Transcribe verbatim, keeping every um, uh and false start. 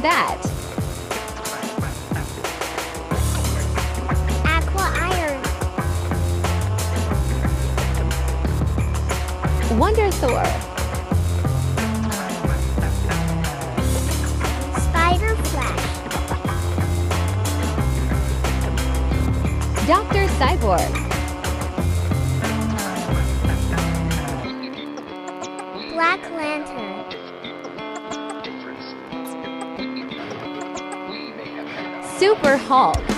that? Aqua Iron. Wonder Thor. Spider Flash. Doctor Cyborg. Black Lantern. Super Hulk.